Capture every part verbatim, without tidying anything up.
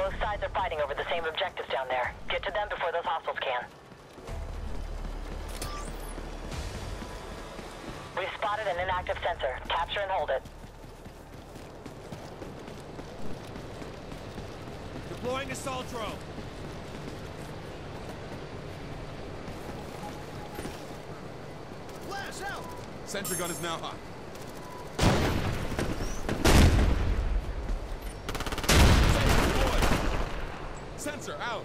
Both sides are fighting over the same objectives down there. Get to them before those hostiles can. We've spotted an inactive sensor. Capture and hold it. Deploying assault drone. Flash out! Sentry gun is now hot. Sensor out.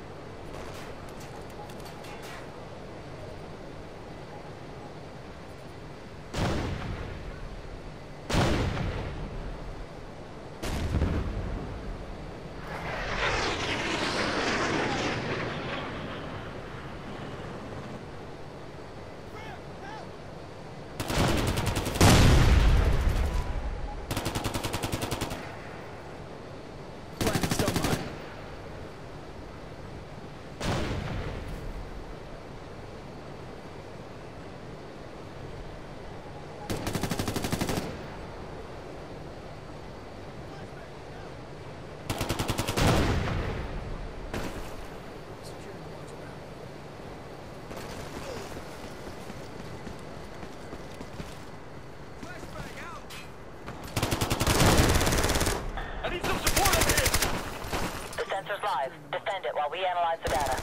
Sensor's live. Defend it while we analyze the data.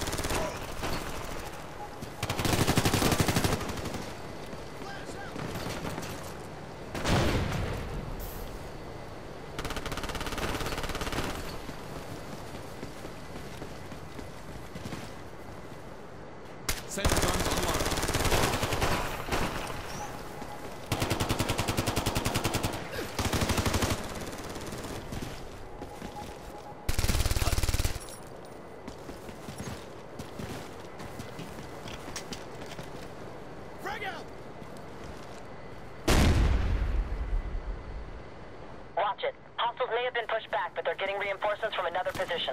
Sensor guns online. Watch it. Hostiles may have been pushed back, but they're getting reinforcements from another position.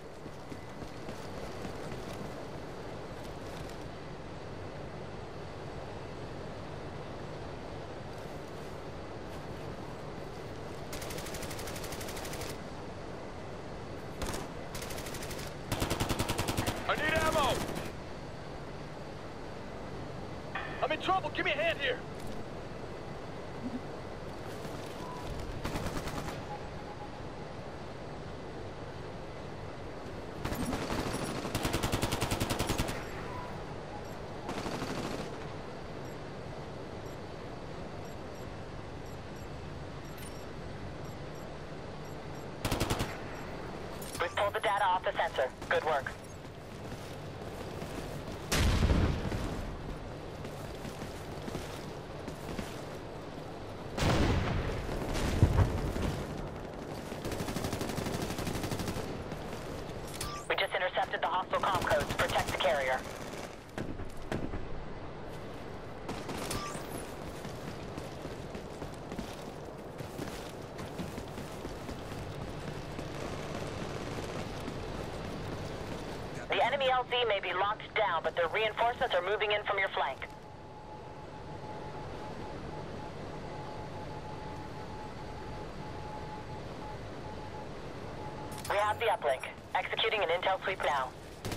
I need ammo! I'm in trouble, give me a hand here! We've pulled the data off the sensor. Good work. We just intercepted the hostile comm codes. Protect the carrier. The enemy L Z may be locked down, but their reinforcements are moving in from your flank. We have the uplink. Executing an intel sweep now.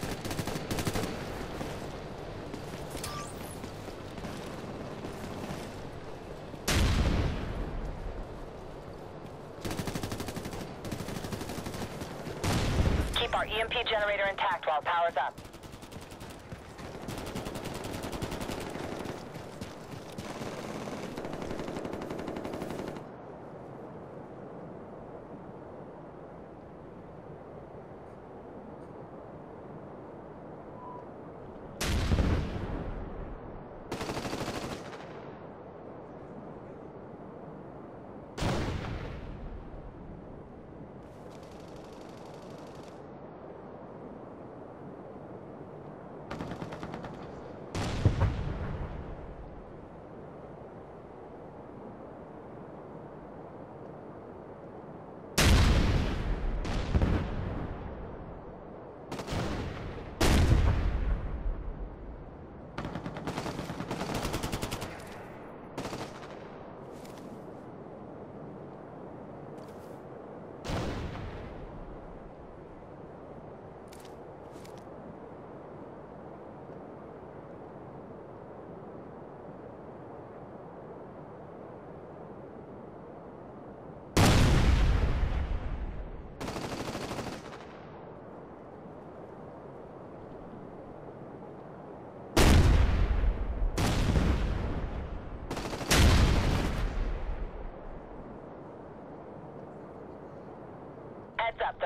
Keep our E M P generator intact while it powers up.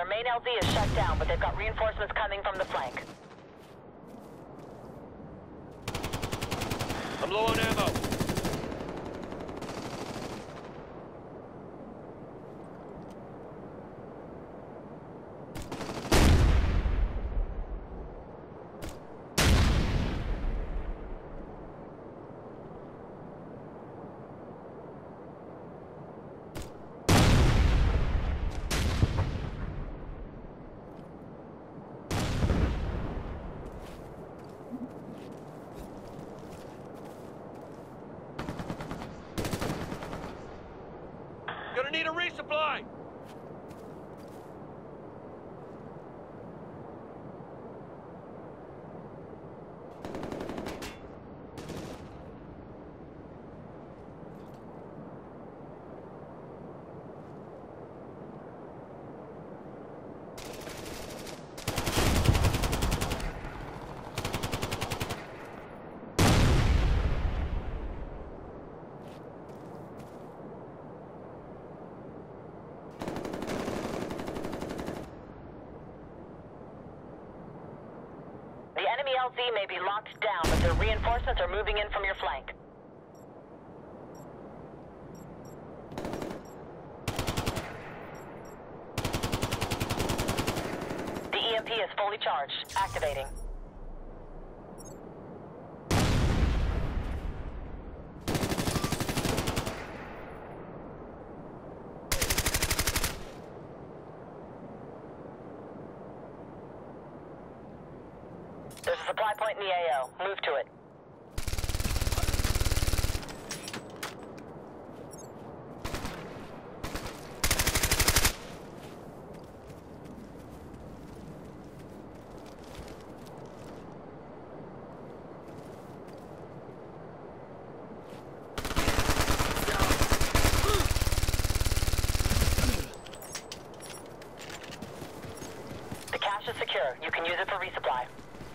Their main L Z is shut down, but they've got reinforcements coming from the flank. I'm low on ammo. Gonna need a resupply! The enemy L Z may be locked down, but their reinforcements are moving in from your flank. The E M P is fully charged. Activating. There's a supply point in the A O. Move to it. The cache is secure. You can use it for resupply.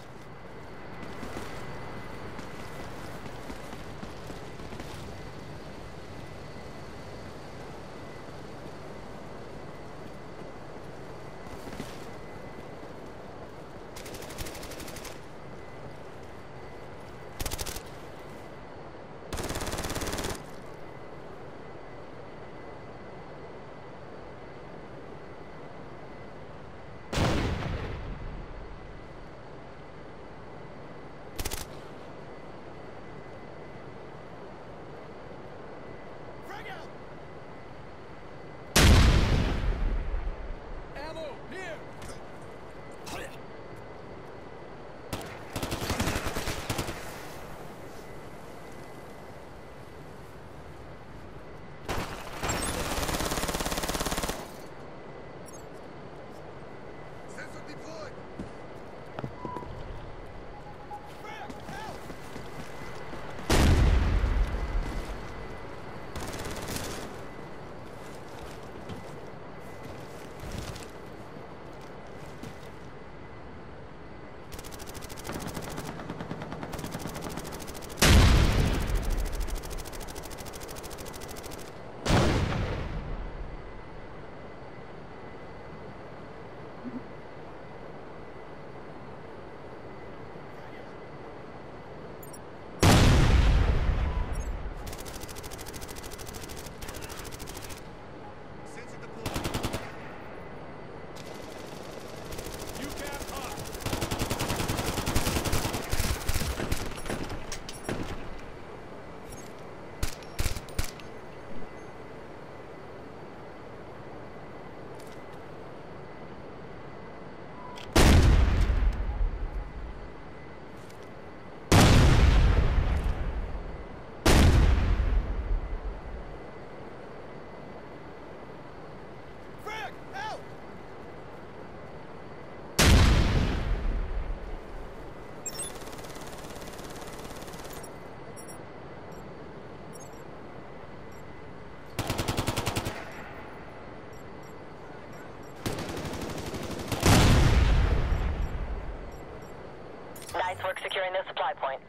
Nice work securing the supply point.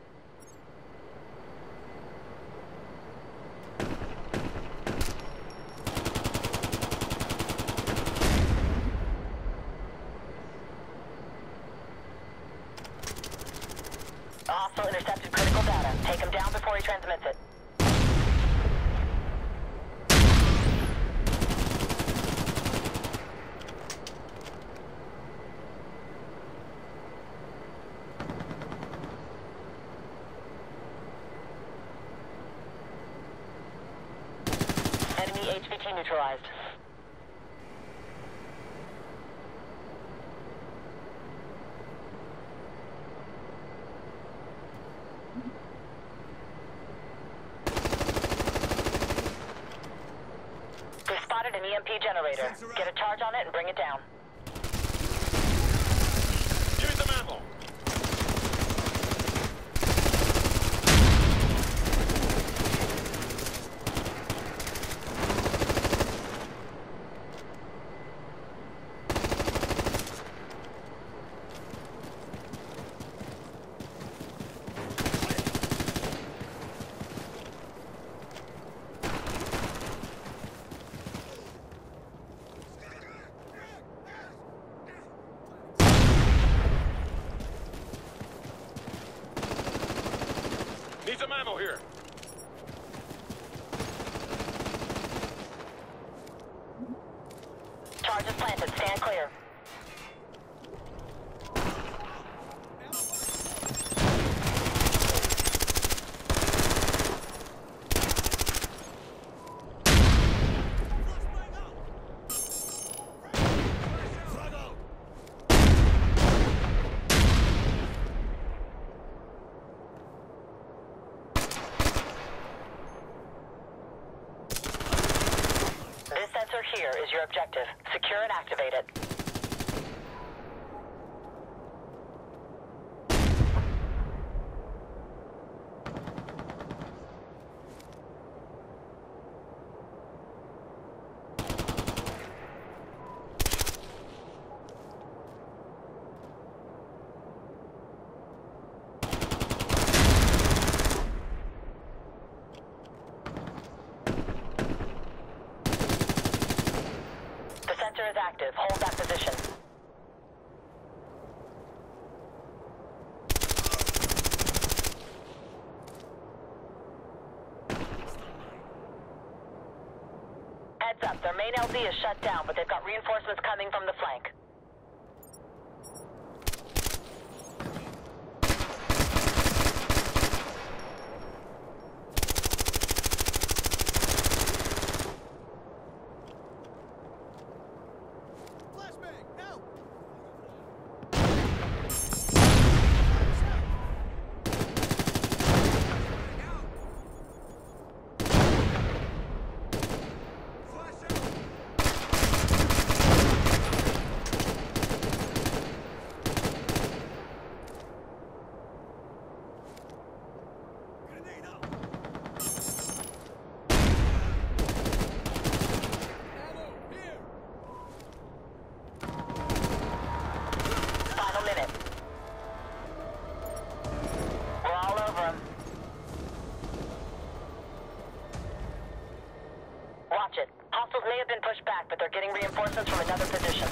Hostile intercepted critical data. Take him down before he transmits it. Enemy H V T neutralized. We spotted an E M P generator. Get a charge on it and bring it down. Give me some ammo. Need some ammo here. Charge is planted. Stand clear. This sensor here is your objective. Secure and activate it. The sensor is active. Hold that position. Heads up, their main L Z is shut down, but they've got reinforcements coming from the flank. Final minute. We're all over them. Watch it. Hostiles may have been pushed back, but they're getting reinforcements from another position.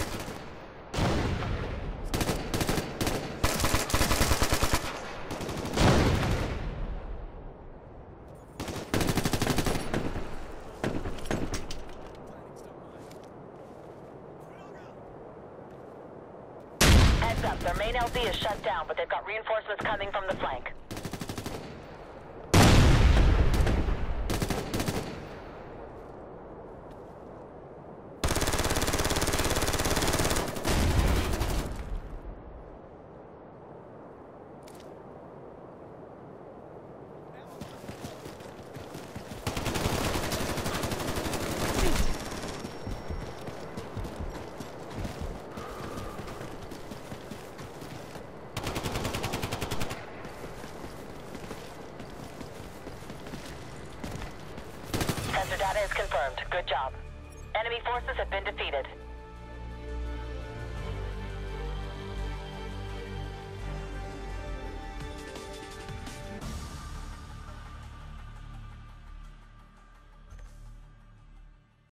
Heads up, their main L Z is shut down, but they've got reinforcements coming from the flank. Sensor data is confirmed. Good job. Enemy forces have been defeated.